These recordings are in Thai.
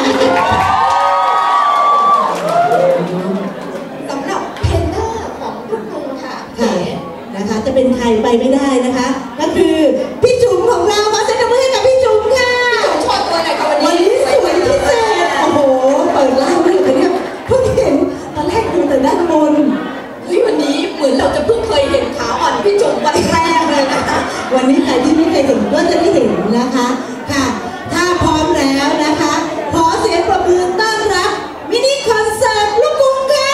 สำหรับเพนเนอร์ของคุณลุงค่ะนะคะจะเป็นใครไปไม่ได้นะคะก็คือพี่จุ๋มของเราขอเสียงปรบมือให้กับพี่จุ๋มค่ะพี่จุ๋มโชว์ตัวหน่อยค่ะวันนี้สวยพิเศษโอ้โหเปิดร้านเลยเนี่ยเพิ่งเห็นตอนแรกดูแต่ด้านบนวันนี้เหมือนเราจะเพิ่งเคยเห็นขาอ่อนพี่จุ๋มวันแรกเลยนะคะวันนี้ใครที่ไม่เคยเห็นก็จะได้เห็นนะคะค่ะถ้าพร้อมแล้วนะคะขอเสียงปรบมือต้อนรับมินิคอนเสิร์ตลูกกรุงค่ะ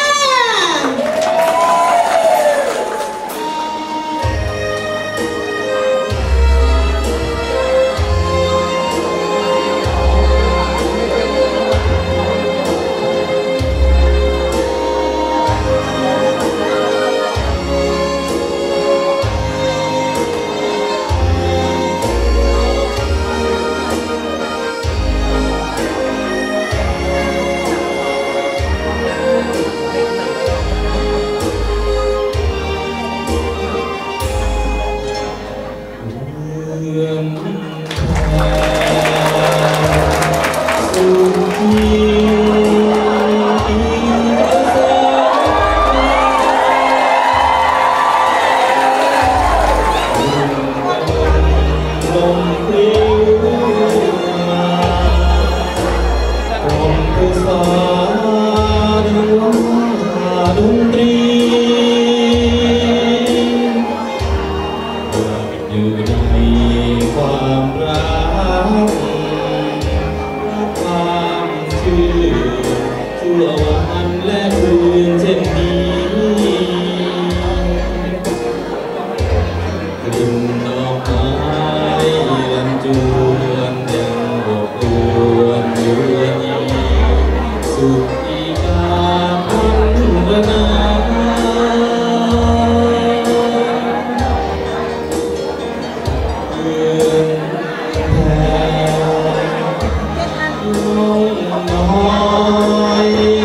น้อย